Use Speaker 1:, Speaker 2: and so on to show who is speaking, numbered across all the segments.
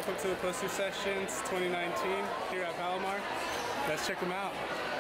Speaker 1: welcome to the poster sessions 2019 here at Palomar. Let's check them out.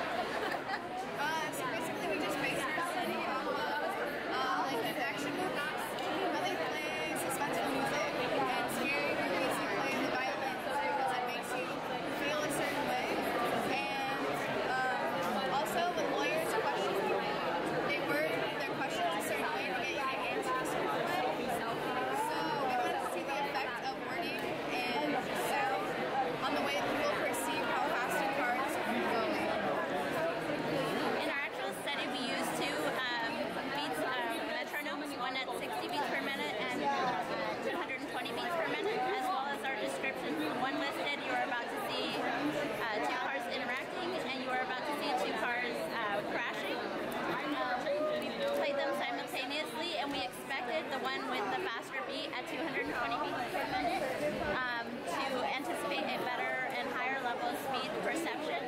Speaker 2: So basically we just based our study on like an action movie where they play suspenseful music and scary movies you play the violence because it makes you feel a certain way. And also the lawyers' questions, they word their questions a certain way to get you to answer a certain way. So we wanted to see the effect of wording and sound on the way people perceive how fast a car is going.
Speaker 3: In our actual study, we used two beats, metronomes, one at 60 beats per minute and 220 beats per minute, as well as our descriptions. One listed you are about to see two cars interacting, and you are about to see two cars crashing. We played them simultaneously, and we expected the one with the faster beat at 220 beats per minute to anticipate a better and higher level of speed perception.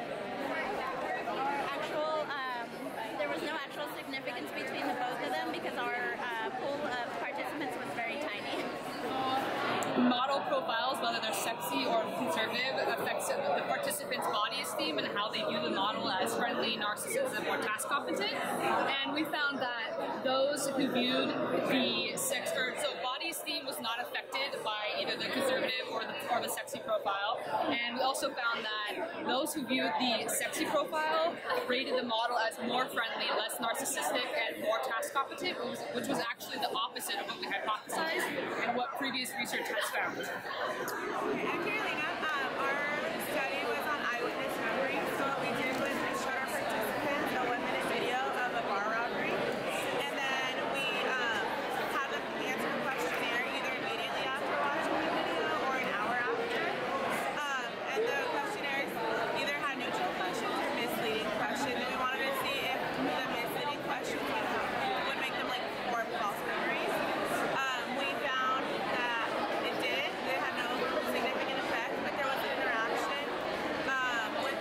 Speaker 3: There was no actual significance between the both of them because our pool of participants was very tiny.
Speaker 4: Model profiles, whether they're sexy or conservative, affects the participants' body esteem and how they view the model as friendly, narcissistic, or task competent. And we found that those who viewed the body esteem was not affected by either the conservative or the sexy profile. And we also found that those who viewed the sexy profile rated the model as more friendly, less narcissistic, and more task competent, which was actually the opposite of what we hypothesized and what previous research has found.
Speaker 5: I'm Carolina. Our study was on eyewitness memory. So what we did was we showed our participants a 1-minute video of a bar robbery, and then we had them answer a questionnaire either immediately after watching the video or an hour after. And the questionnaires either had neutral questions or misleading questions, and we wanted to see if the misleading questions would make them like form false memories. We found that it did. It had no significant effect, but there was an interaction with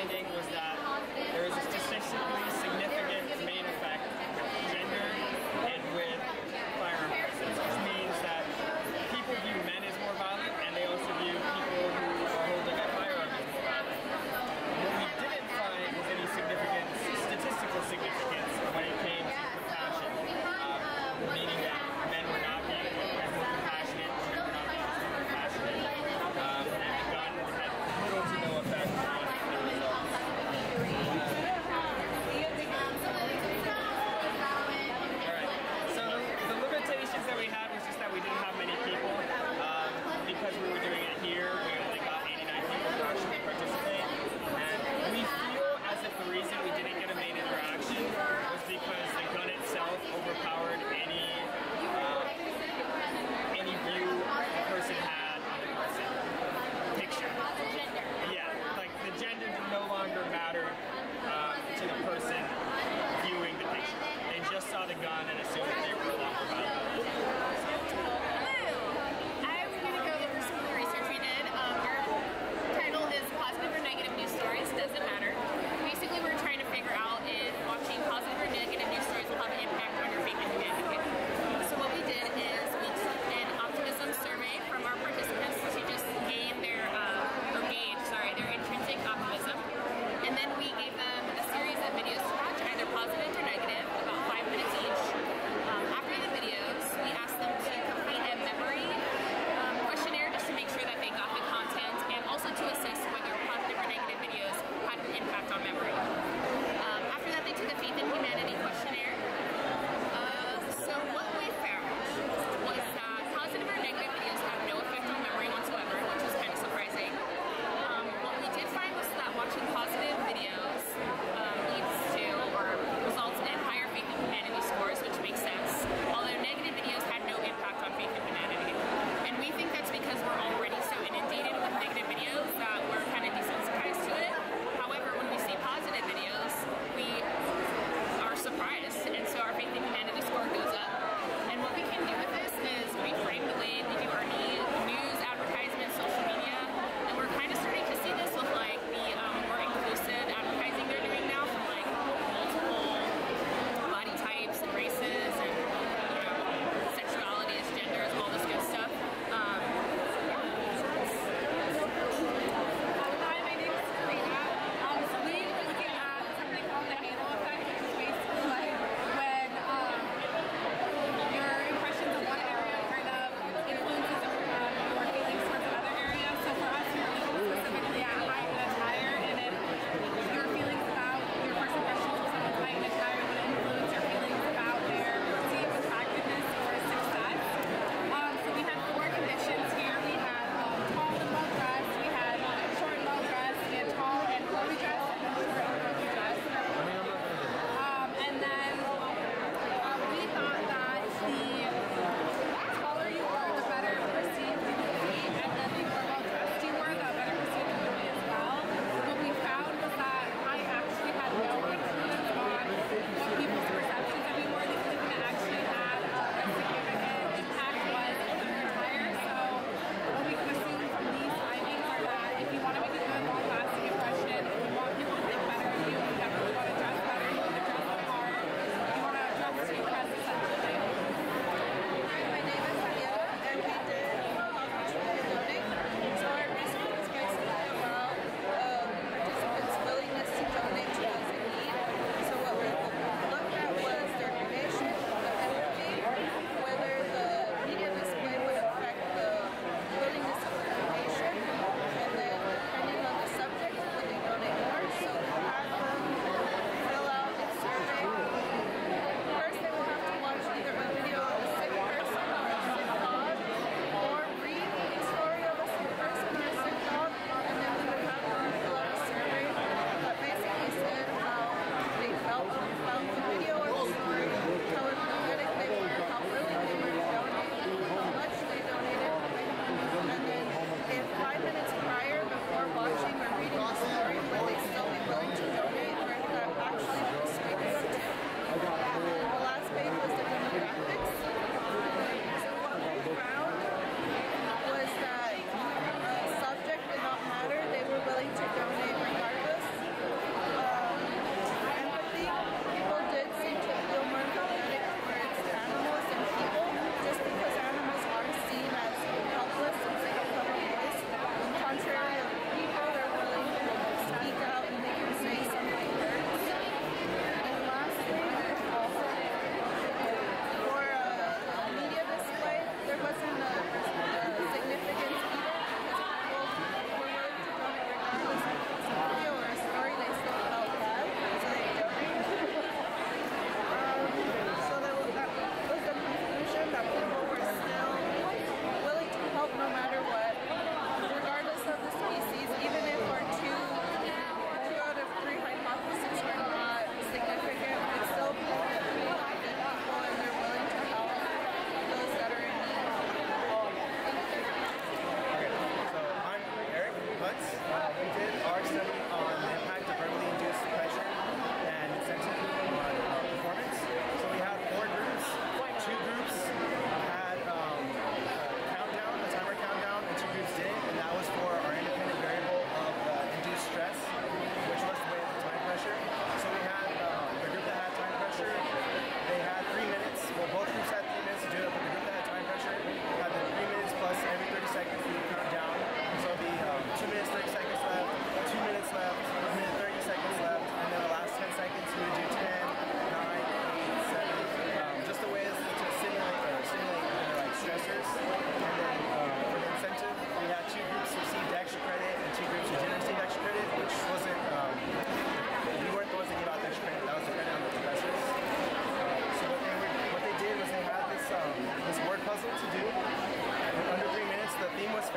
Speaker 6: finding was that there was a statistically significant main effect with gender and with firearm presence, which means that people view men as more violent, and they also view people who are holding a firearm as more violent. What we didn't find was any significant statistical significance when it came to compassion, meaning that men were not being as more compassionate, women were not being as more compassionate, and the gun had little to no effect on the results. Alright, so the limitations that we had was just that we didn't have many people. Because we were doing it here, we only got 89 people to actually participate. And we feel as if the reason we didn't get a main interaction was because the gun itself overpowered any view the person had on the person picture. Yeah, like the gender no longer mattered to the person viewing the picture. They just saw the gun and assumed that they were a lot more violent.
Speaker 2: I'm going to go over some of the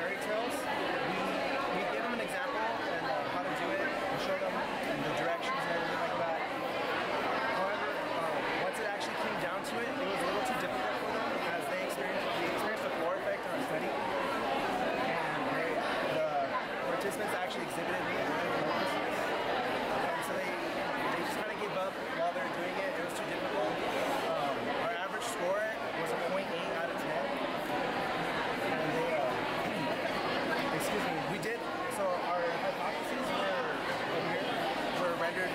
Speaker 7: fairy tales, we give them an example and how to do it and show them the directions and everything like that. However, once it actually came down to it, it was a little too difficult for them as they experienced the floor effect in our study. And the participants actually exhibited homelessness. And so they just kind of gave up while they were doing it. It was too difficult. Our average score was a 0.8 out of 10. And they, excuse me, we did, so our hypotheses were rendered,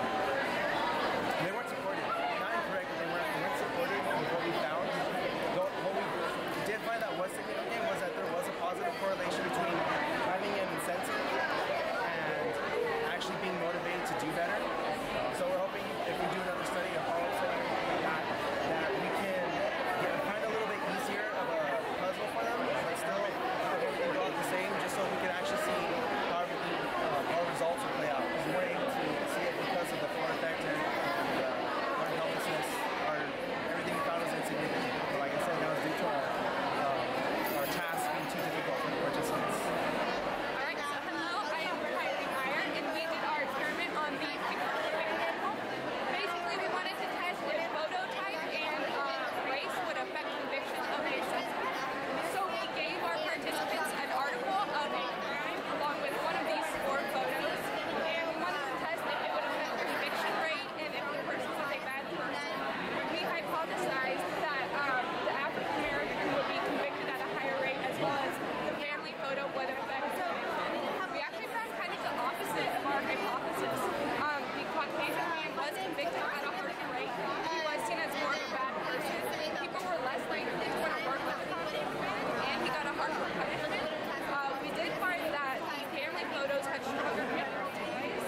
Speaker 7: they weren't supported. Not incorrect, but they weren't supported with what we found. What we did find that was significant was that there was a positive correlation between having an incentive and actually being motivated to do better. So we're hoping if we do another study, a follow-up study, that we can find a little bit easier of a puzzle for them, but still have everything go out the same, just so we can actually see how everything, our results will play out. Because we're able to see it because of the floor effect and our helplessness, everything we found was insignificant. But like I said, that was due to our task being too difficult for the participants.
Speaker 5: Alright, so hello, I am Kylie Meyer, and we did our experiment on the picture animal. Basically, we wanted to test if photo type and race would affect conviction of a suspect. So we gave our participants an article of a crime along with one of these 4 photos, and we wanted to test if it would affect the conviction rate and if the person was a bad person. We hypothesized that the African American would be convicted at a higher rate, as well as the family photo would affect conviction. We actually found kind of the opposite of our hypothesis. The Caucasian man was convicted at a higher rate. He was seen as more of a bad person. People were less likely to want to work with him, and he got a harsher punishment. We did find that the family photos had stronger general toys,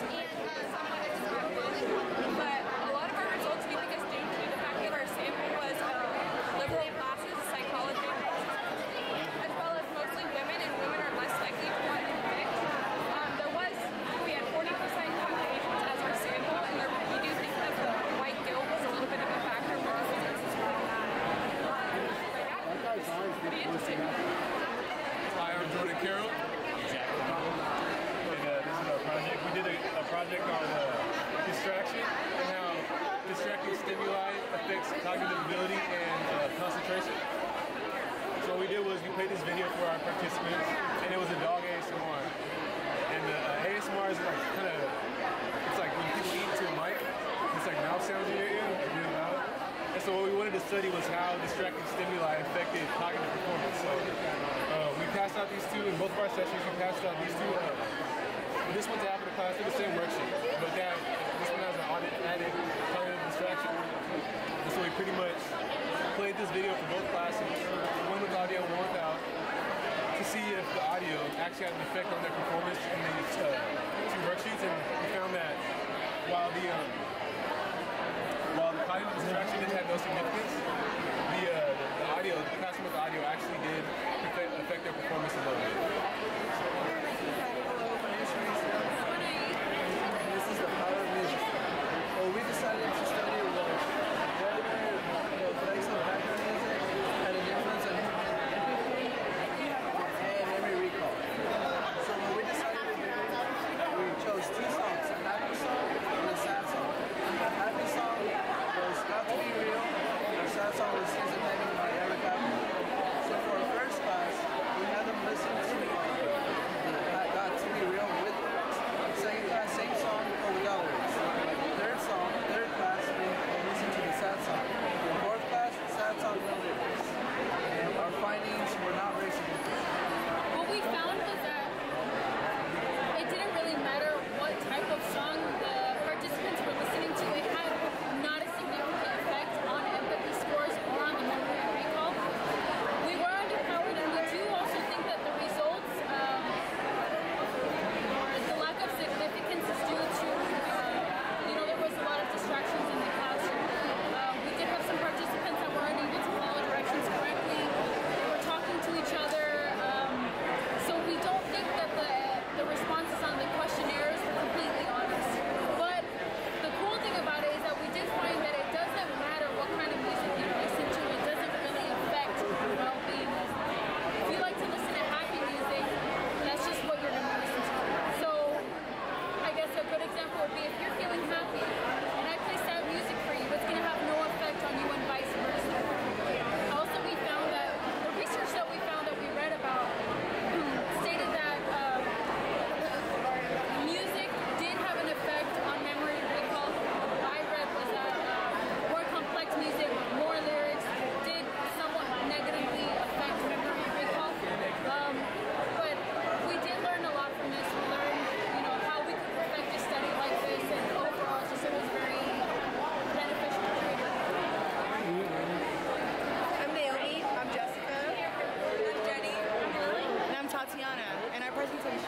Speaker 5: but a lot of our results we think is due to the fact that our sample was liberal classes, psychology, as well as mostly women, and women are less likely to want to convict. We had 40% Caucasians as our sample, and we do think that the white guilt was a little bit of a factor for us. Pretty interesting.
Speaker 1: Hi, I'm Jordan Carroll. And this is our project. We did a project on distraction and how distracting stimuli affects cognitive ability and concentration. So what we did was we played this video for our participants, and it was a dog ASMR. And ASMR is like kind of, it's like when people eat to a mic, it's like mouth sounds in your ear, like really loud. And so what we wanted to study was how distracting stimuli affected cognitive performance. So we passed out these 2 in both of our sessions. We passed out these 2. This one's after the class, they're the same worksheet, but this one has an added cognitive distraction. And so we pretty much played this video for both classes, one with audio, one without, to see if the audio actually had an effect on their performance in these 2 worksheets. And we found that while the cognitive distraction didn't have no significance, the audio, the classroom with the audio actually did affect their performance a little bit.
Speaker 8: This is the power of music. What we decided to study was whether the effects of background music had an influence on empathy and memory recall. So what we decided to do, we chose 2 songs, a happy song and a sad song. The happy song was Got to Be Real, and the sad song was Season Hanging by Eric Clapton. So for our first class, we had them
Speaker 5: presentation